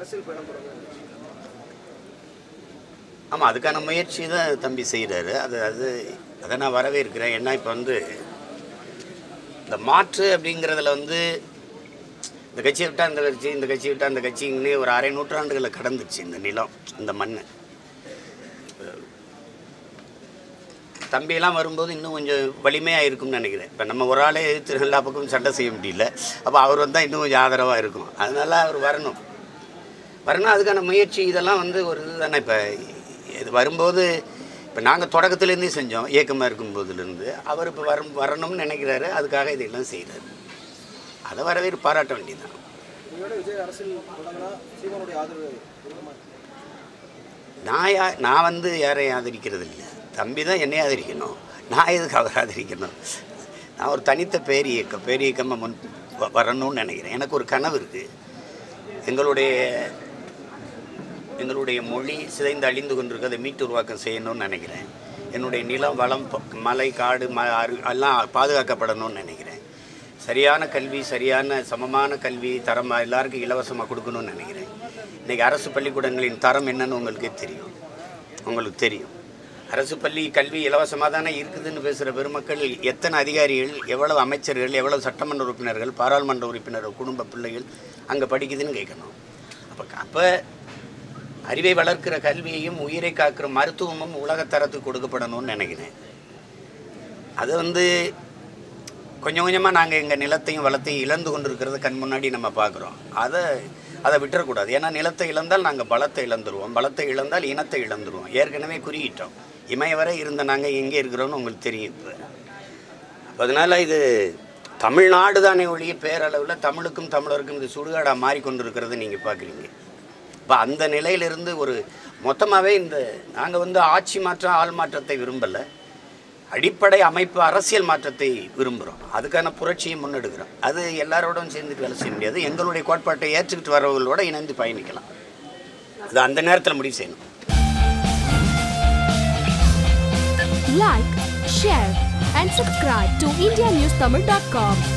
ஆமாம், அதுக்கான முயற்சி தான் தம்பி செய்கிறாரு. அதை நான் வரவேற்கிறேன். ஏன்னா இப்போ இந்த மாற்று அப்படிங்கிறதுல இந்த கட்சியை விட்டால் இந்த கட்சி, இந்த கட்சியை விட்டால் அந்த கட்சிங்கன்னு ஒரு அரை நூற்றாண்டுகளை கடந்துச்சு இந்த நிலம், இந்த மண். தம்பியெல்லாம் வரும்போது இன்னும் கொஞ்சம் வலிமையாக இருக்கும்னு நினைக்கிறேன். இப்போ நம்ம ஒரு ஆளே எதிர்த்து எல்லா பக்கமும் சண்டை செய்ய முடியல. அப்போ அவர் வந்தால் இன்னும் கொஞ்சம் ஆதரவாக இருக்கும். அதனால அவர் வரணும். அதுக்கான முயற்சி இதெல்லாம் ஒரு இது தானே. இப்போ இது வரும்போது இப்போ நாங்கள் தொடக்கத்துலேருந்தே செஞ்சோம், இயக்கமாக இருக்கும்போதுலேருந்து. அவர் இப்போ வரணும்னு நினைக்கிறாரு. அதுக்காக இதெல்லாம் செய்கிறாரு. அதை வரவேற்பு பாராட்ட வேண்டியதுதான். நான் யாரையும் ஆதரிக்கிறது இல்லை. தம்பி தான் என்னை ஆதரிக்கணும். நான் எதுக்கு அவர் ஆதரிக்கணும்? நான் ஒரு தனித்த பேரியக்கமாக வரணும்னு நினைக்கிறேன். எனக்கு ஒரு கனவு இருக்குது. எங்களுடைய மொழி சிதைந்து அழிந்து கொண்டிருக்கிறதை மீட்டு உருவாக்கம் செய்யணும்னு நினைக்கிறேன். என்னுடைய நிலம், வளம், மலை, காடு, எல்லாம் பாதுகாக்கப்படணும்னு நினைக்கிறேன். சரியான கல்வி, சரியான சமமான கல்வி தரமாக எல்லாருக்கும் இலவசமாக கொடுக்கணும்னு நினைக்கிறேன். இன்றைக்கி அரசு பள்ளிக்கூடங்களின் தரம் என்னன்னு உங்களுக்கு தெரியும். அரசு பள்ளி கல்வி இலவசமாக தானே இருக்குதுன்னு பேசுகிற பெருமக்கள் எத்தனை அதிகாரிகள், எவ்வளவு அமைச்சர்கள், எவ்வளவு சட்டமன்ற உறுப்பினர்கள், பாராளுமன்ற உறுப்பினர்கள், குடும்ப பிள்ளைகள் அங்கே படிக்குதுன்னு கேட்கணும். அப்போ அறிவை வளர்க்கிற கல்வியையும் உயிரை காக்கிற மருத்துவமும் உலகத்தரத்துக்கு கொடுக்கப்படணும்னு நினைக்கிறேன். அது கொஞ்சம் கொஞ்சமாக நாங்கள் எங்கள் நிலத்தையும் வளத்தையும் இழந்து கொண்டு இருக்கிறத கண் முன்னாடி நம்ம பார்க்குறோம். அதை விட்டுறக்கூடாது. ஏன்னா நிலத்தை இழந்தால் நாங்கள் பலத்தை இழந்துருவோம், பலத்தை இழந்தால் இனத்தை இழந்துருவோம். ஏற்கனவே குறியிட்டோம். இமயவரை இருந்த நாங்கள் எங்கே இருக்கிறோன்னு உங்களுக்கு தெரியும். இப்போ அதனால் இது தமிழ்நாடு தானே ஒழிய பேரளவில் தமிழுக்கும் தமிழருக்கும் இது சுடுகாடாக மாறிக்கொண்டிருக்கிறத நீங்கள் பார்க்குறீங்க. இப்போ அந்த நிலையிலிருந்து மொத்தமாகவே நாங்கள் ஆட்சி மாற்றம், ஆள் மாற்றத்தை விரும்பலை. அடிப்படை அமைப்பு அரசியல் மாற்றத்தை விரும்புகிறோம். அதுக்கான புரட்சியை முன்னெடுக்கிறோம். அது எல்லாரோடும் சேர்ந்துட்டு வேலை செய்ய முடியாது. எங்களுடைய கோட்பாட்டை ஏற்றுக்கிட்டு வரவர்களோட இணைந்து பயணிக்கலாம். அது அந்த நேரத்தில் முடிவு செய்யணும். Like, share and subscribe to indianewstamil.com.